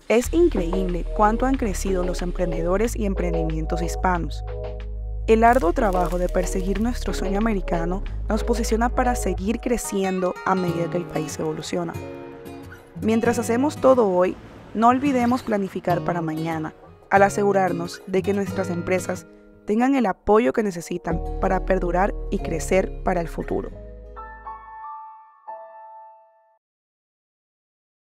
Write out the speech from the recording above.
Es increíble cuánto han crecido los emprendedores y emprendimientos hispanos. El arduo trabajo de perseguir nuestro sueño americano nos posiciona para seguir creciendo a medida que el país evoluciona. Mientras hacemos todo hoy, no olvidemos planificar para mañana, al asegurarnos de que nuestras empresas tengan el apoyo que necesitan para perdurar y crecer para el futuro.